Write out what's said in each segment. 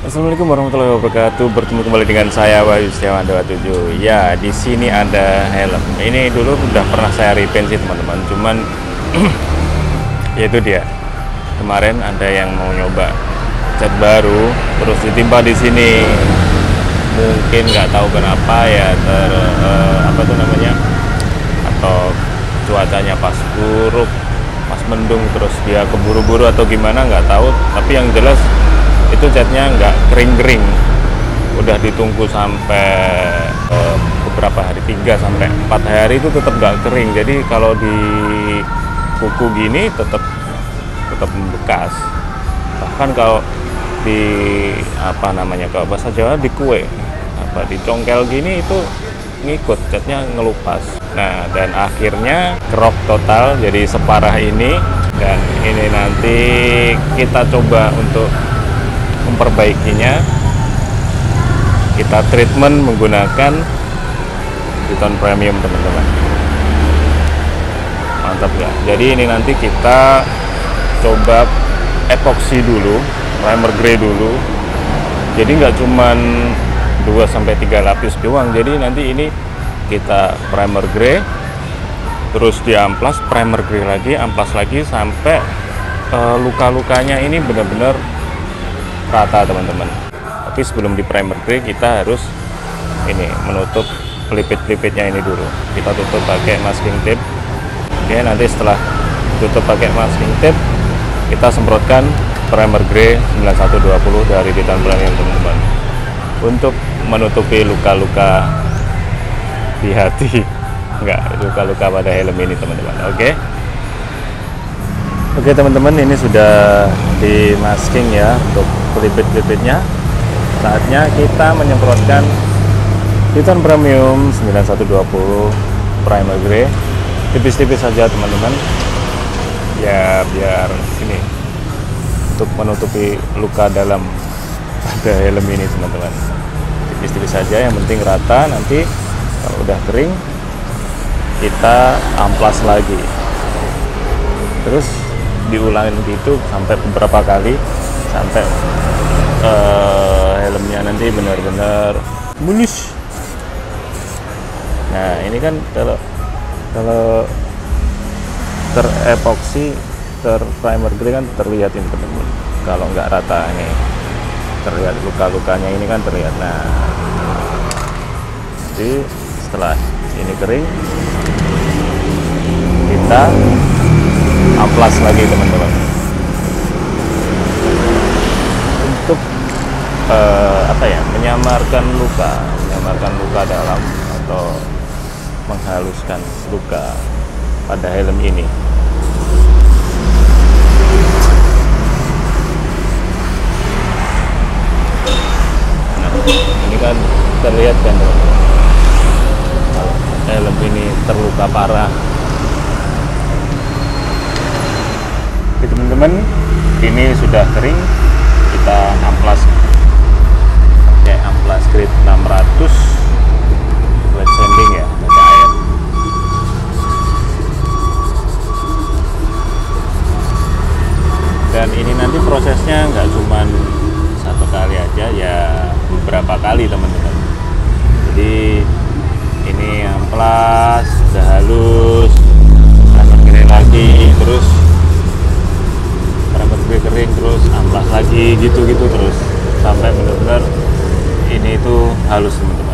Assalamualaikum warahmatullahi wabarakatuh. Bertemu kembali dengan saya Wahyu Setiawan 27. Ya, di sini ada helm. Ini dulu udah pernah saya repaint sih teman-teman. Cuman yaitu dia. Kemarin ada yang mau nyoba cat baru, terus ditimpa di sini. Mungkin nggak tahu kenapa ya apa tuh namanya? Atau cuacanya pas buruk, pas mendung, terus dia keburu-buru atau gimana nggak tahu. Tapi yang jelas itu catnya nggak kering-kering, udah ditunggu sampai beberapa hari, 3 sampai 4 hari itu tetap nggak kering. Jadi kalau di kuku gini tetap membekas. Bahkan kalau di apa namanya, kalau bahasa Jawa di kue apa dicongkel gini itu ngikut, catnya ngelupas. Nah, dan akhirnya kerok total jadi separah ini. Dan ini nanti kita coba untuk memperbaikinya. Kita treatment menggunakan Triton Premium teman-teman. Mantap ya. Jadi ini nanti kita coba epoxy dulu, primer grey dulu. Jadi nggak cuman 2-3 lapis doang. Jadi nanti ini kita primer grey, terus diamplas, primer grey lagi, amplas lagi sampai luka-lukanya ini benar-benar rata teman-teman. Tapi sebelum di primer grey kita harus ini menutup pelipit-pelipitnya ini dulu. Kita tutup pakai masking tape. Oke, nanti setelah tutup pakai masking tape kita semprotkan primer grey 9120 dari Triton Premium teman-teman, untuk menutupi luka-luka di hati, enggak, luka-luka pada helm ini teman-teman. Oke teman-teman, ini sudah di masking ya untuk pelipit-pelipitnya. Saatnya kita menyemprotkan Triton Premium 9120 primer grey tipis-tipis saja teman-teman ya, biar ini untuk menutupi luka dalam pada helm ini teman-teman. Tipis-tipis saja, yang penting rata. Nanti kalau udah kering kita amplas lagi, terus diulangin gitu sampai beberapa kali sampai helmnya nanti benar-benar mulus. Nah, ini kan kalau terepoksi, terprimer grey kan terlihat ini teman-teman. Kalau nggak rata ini terlihat luka-lukanya ini kan terlihat. Nah, jadi setelah ini kering kita amplas lagi teman-teman untuk apa ya, menyamarkan luka dalam atau menghaluskan luka pada helm ini. Nah, ini kan terlihat kan teman-teman, kalau helm ini terluka parah. Oke teman-teman, ini sudah kering. Kita amplas pakai amplas grade 600 wet sanding ya, pakai air. Dan ini nanti prosesnya nggak cuma satu kali aja ya, beberapa kali teman-teman. Jadi ini amplas udah halus, primer lagi, terus primer grey kering, terus amplas lagi, gitu-gitu terus sampai benar-benar ini itu halus teman-teman.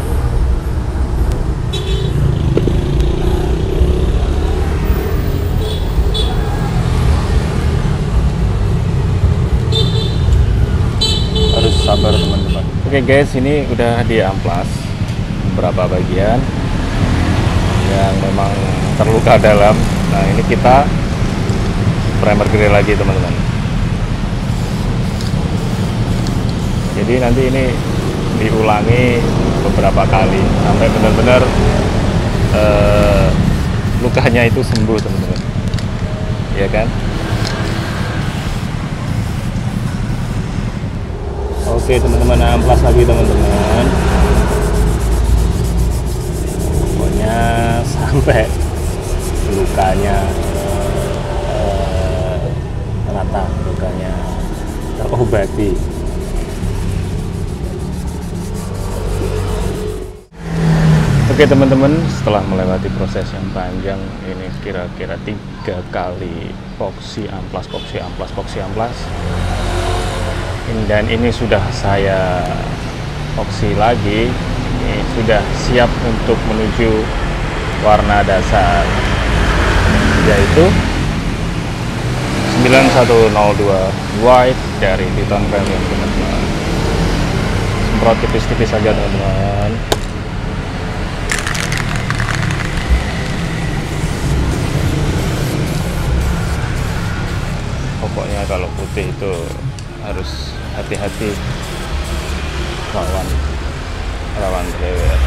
Harus sabar teman-teman. Oke guys, ini udah diamplas beberapa bagian yang memang terluka dalam. Nah, ini kita primer grey lagi teman-teman. Jadi nanti ini diulangi beberapa kali sampai benar-benar lukanya itu sembuh teman-teman, ya kan? Oke teman-teman, amplas lagi teman-teman, pokoknya sampai lukanya rata, lukanya terobati. Oke teman-teman, setelah melewati proses yang panjang ini kira-kira 3 kali epoxy amplas, dan ini sudah saya epoxy lagi. Ini sudah siap untuk menuju warna dasar, yaitu 9102 white dari Titan Premium teman-teman. Semprot tipis-tipis saja teman-teman. Pokoknya kalau putih itu harus hati-hati rawan jewer.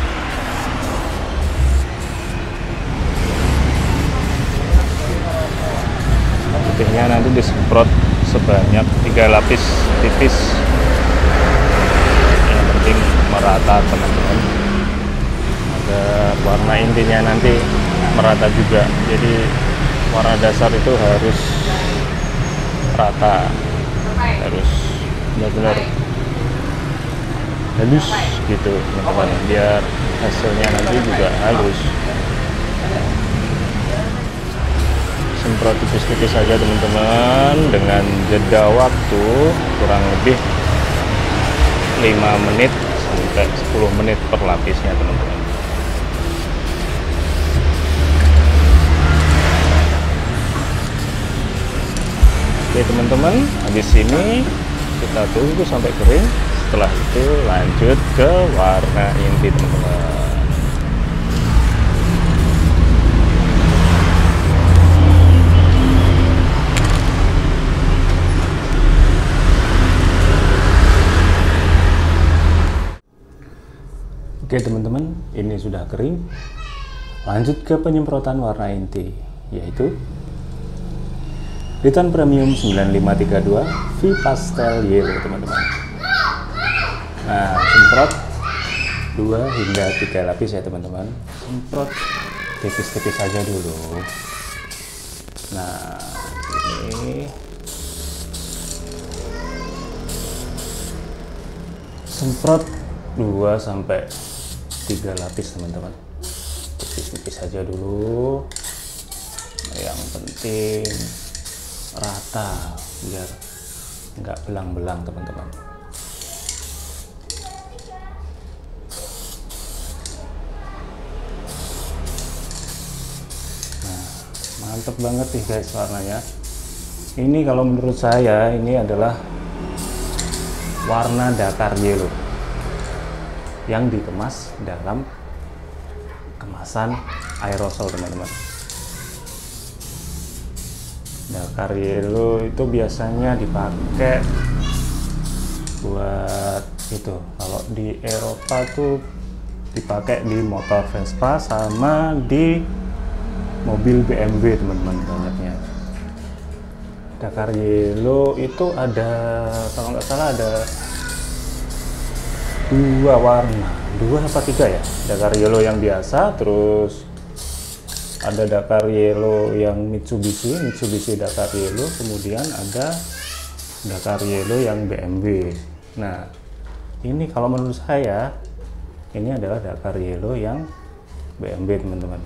Putihnya nanti disemprot sebanyak 3 lapis tipis, yang penting merata teman-teman, agar warna intinya nanti merata juga. Jadi warna dasar itu harus rata, harus benar-benar halus gitu teman-teman, biar hasilnya nanti juga halus. Semprot tipis-tipis saja teman-teman, dengan jeda waktu kurang lebih 5 menit sampai 10 menit per lapisnya teman-teman. Oke teman-teman, habis ini kita tunggu sampai kering. Setelah itu lanjut ke warna inti teman-teman. Oke teman-teman, ini sudah kering. Lanjut ke penyemprotan warna inti, yaitu Titan Premium 9532 V Pastel Yellow teman-teman. Nah, semprot 2 hingga 3 lapis ya teman-teman. Semprot tipis-tipis saja dulu. Nah, ini semprot 2 sampai 3 lapis teman-teman. Tipis-tipis saja dulu. Yang penting rata, biar nggak belang-belang teman-teman. Nah, mantep banget nih guys warnanya. Ini kalau menurut saya ini adalah warna Dakar Yellow yang dikemas dalam kemasan aerosol teman-teman. Dakar Yellow itu biasanya dipakai buat itu, kalau di Eropa tuh dipakai di motor Vespa sama di mobil BMW teman-teman banyaknya. Dakar Yellow itu ada, kalau nggak salah ada 2 warna, 2 apa 3 ya. Dakar Yellow yang biasa, terus ada Dakar Yellow yang Mitsubishi Dakar Yellow, kemudian ada Dakar Yellow yang BMW. Nah, ini kalau menurut saya ini adalah Dakar Yellow yang BMW teman-teman.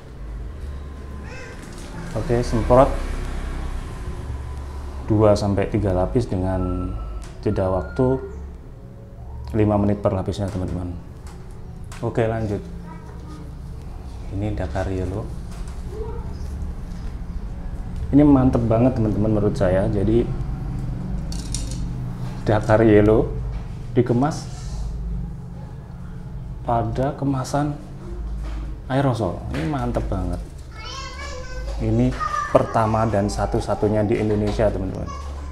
Oke, semprot 2 sampai 3 lapis dengan jeda waktu 5 menit per lapisnya teman-teman. Oke, lanjut. Ini Dakar Yellow. Ini mantep banget teman-teman menurut saya. Jadi Dakar Yellow dikemas pada kemasan aerosol. Ini mantep banget. Ini pertama dan satu-satunya di Indonesia teman-teman.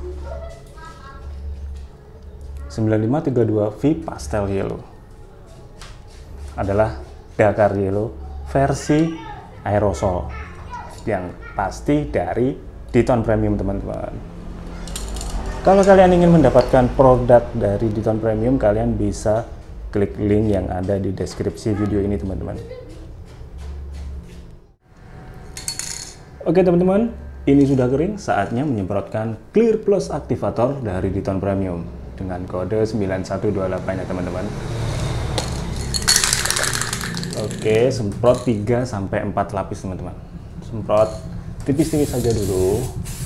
9532 V Pastel Yellow adalah Dakar Yellow versi aerosol yang pasti dari Titan Premium teman-teman. Kalau kalian ingin mendapatkan produk dari Titan Premium, kalian bisa klik link yang ada di deskripsi video ini teman-teman. Oke teman-teman, ini sudah kering, saatnya menyemprotkan Clear Plus Activator dari Titan Premium dengan kode 9128 ya teman-teman. Oke, semprot 3 sampai 4 lapis teman-teman. Semprot tipis-tipis saja dulu.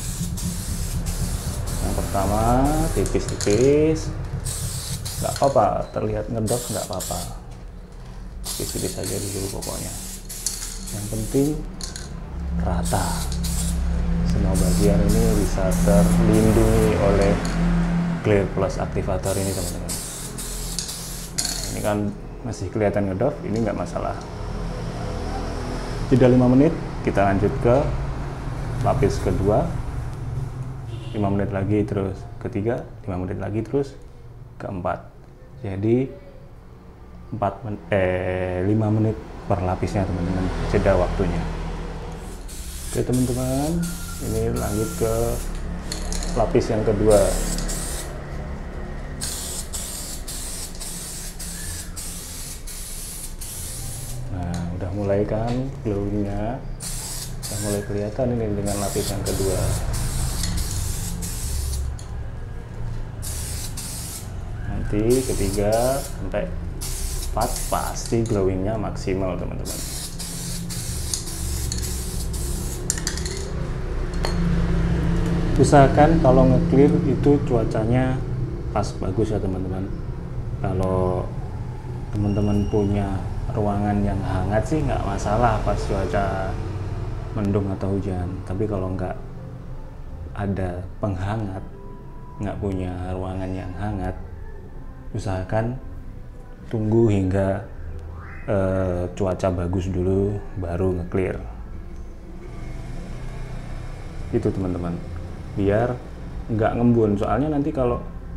Yang pertama tipis-tipis, nggak apa-apa, terlihat ngedok nggak apa-apa, tipis-tipis saja dulu pokoknya. Yang penting rata, semua bagian ini bisa terlindungi oleh Clear Plus aktivator ini teman-teman. Nah, ini kan masih kelihatan ngedok, ini nggak masalah. Jeda 5 menit, kita lanjut ke lapis kedua. 5 menit lagi terus ketiga, 5 menit lagi terus keempat. Jadi 5 menit per lapisnya teman-teman, jeda waktunya. Oke teman-teman, ini lanjut ke lapis yang kedua. Nah, udah mulai kan glowingnya, udah mulai kelihatan ini dengan lapis yang kedua. Nanti ketiga sampai 4 pasti glowingnya maksimal teman-teman. Usahakan kalau nge-clear itu cuacanya pas bagus ya teman-teman. Kalau teman-teman punya ruangan yang hangat sih nggak masalah pas cuaca mendung atau hujan. Tapi kalau nggak ada penghangat, nggak punya ruangan yang hangat, usahakan tunggu hingga cuaca bagus dulu baru nge-clear. Itu teman-teman, biar nggak ngembun. Soalnya nanti kalau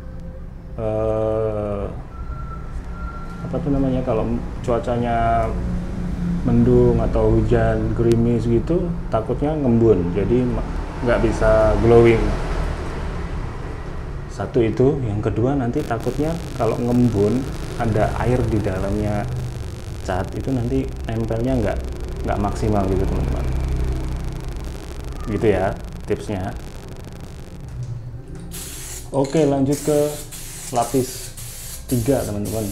kalau cuacanya mendung atau hujan gerimis gitu, takutnya ngembun, jadi nggak bisa glowing. Satu itu, yang kedua nanti takutnya kalau ngembun ada air di dalamnya cat, itu nanti nempelnya nggak maksimal gitu teman-teman. Gitu ya tipsnya. Oke, lanjut ke lapis 3 teman-teman.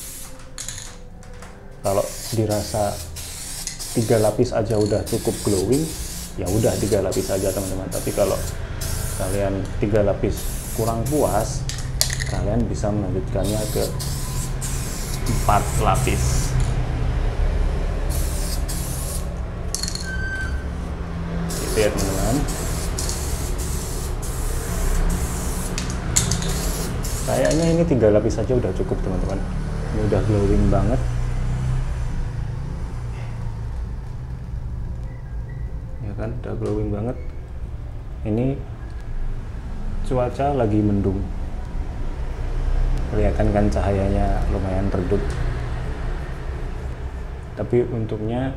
Kalau dirasa 3 lapis aja udah cukup glowing, ya udah 3 lapis aja teman-teman. Tapi kalau kalian 3 lapis kurang puas, kalian bisa melanjutkannya ke 4 lapis. Gitu ya teman-teman. Kayaknya ini 3 lapis saja udah cukup teman-teman. Ini udah glowing banget. Ya kan, udah glowing banget. Ini cuaca lagi mendung, kelihatan kan cahayanya lumayan redup, tapi untungnya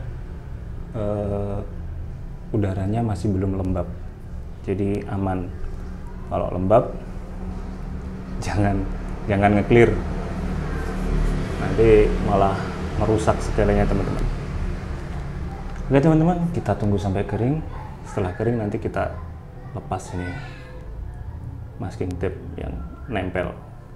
udaranya masih belum lembab, jadi aman. Kalau lembab jangan nge-clear, nanti malah merusak segalanya teman-teman. Oke teman-teman, kita tunggu sampai kering. Setelah kering nanti kita lepas ini masking tape yang nempel.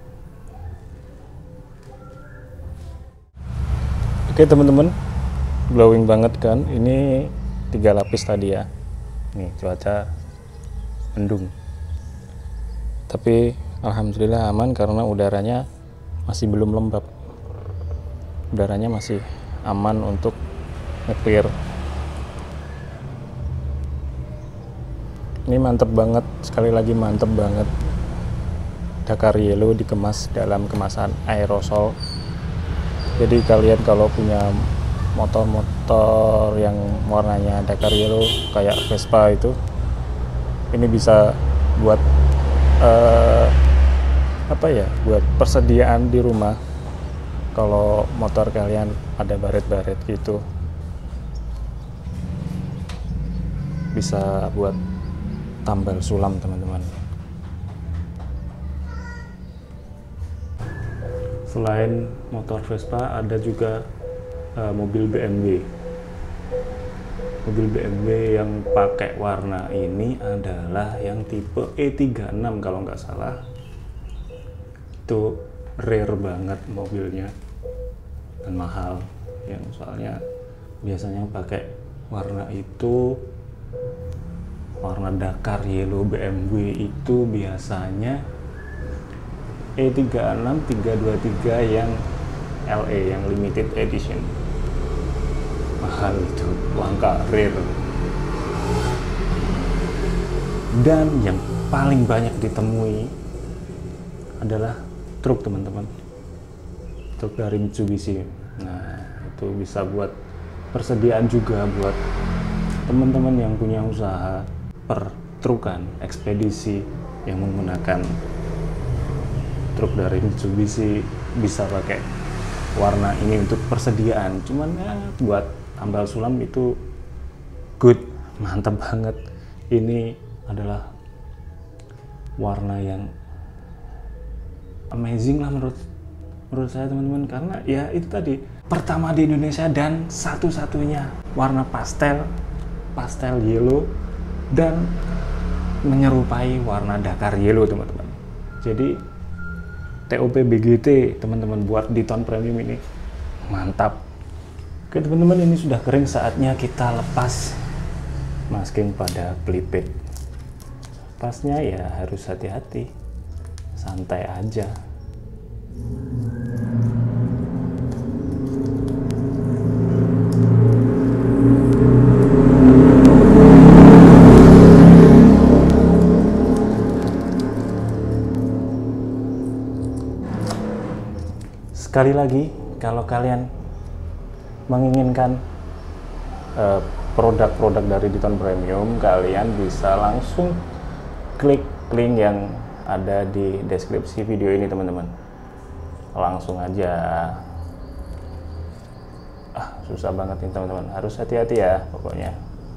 Oke teman-teman, glowing banget kan. Ini 3 lapis tadi ya. Nih cuaca mendung, tapi alhamdulillah aman karena udaranya masih belum lembab. Udaranya masih aman untuk nge-clear. Ini mantep banget, sekali lagi mantep banget. Dakar Yellow dikemas dalam kemasan aerosol. Jadi kalian kalau punya motor-motor yang warnanya Dakar Yellow kayak Vespa itu, ini bisa buat buat persediaan di rumah. Kalau motor kalian ada baret-baret gitu, bisa buat tambal sulam teman-teman. Selain motor Vespa, ada juga mobil BMW. Mobil BMW yang pakai warna ini adalah yang tipe E36 kalau nggak salah. Itu rare banget mobilnya dan mahal. yang soalnya biasanya pakai warna itu, warna Dakar Yellow BMW itu biasanya E36323 yang LE, yang limited edition. Mahal itu, langka, rare. Dan yang paling banyak ditemui adalah truk, teman-teman. Truk dari Mitsubishi. Nah, itu bisa buat persediaan juga buat teman-teman yang punya usaha pertrukan, ekspedisi yang menggunakan truk dari Mitsubishi, bisa pakai warna ini untuk persediaan. Cuman ya buat tambal sulam itu good, mantap banget. Ini adalah warna yang amazing lah menurut saya, teman-teman, karena ya itu tadi pertama di Indonesia dan satu-satunya warna pastel yellow dan menyerupai warna Dakar Yellow, teman-teman. Jadi TOP BGT, teman-teman, buat di Titan Premium ini mantap. Oke, teman-teman, ini sudah kering, saatnya kita lepas masking pada pelipit. Lepasnya ya harus hati-hati, santai aja. Sekali lagi, kalau kalian menginginkan produk-produk dari Titan Premium, kalian bisa langsung klik link yang ada di deskripsi video ini, teman-teman. Langsung aja. Susah banget nih, teman-teman. Harus hati-hati ya pokoknya.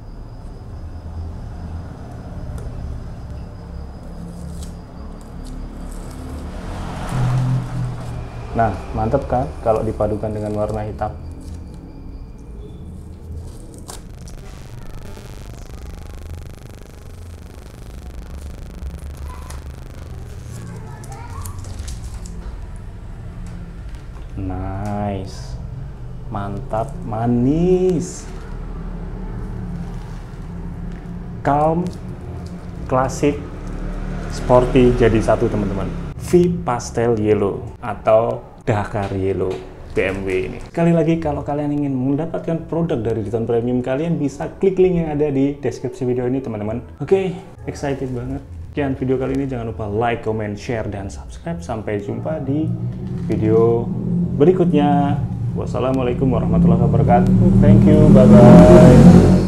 Nah, mantap kan kalau dipadukan dengan warna hitam. Nice. Mantap, manis. Calm, klasik, sporty jadi satu, teman-teman. V Pastel Yellow atau Dakar Yellow BMW ini. Sekali lagi, kalau kalian ingin mendapatkan produk dari Titan Premium, kalian bisa klik link yang ada di deskripsi video ini, teman-teman. Oke, excited banget. Sekian video kali ini, jangan lupa like, comment, share, dan subscribe. Sampai jumpa di video berikutnya. Wassalamualaikum warahmatullahi wabarakatuh. Thank you, bye-bye.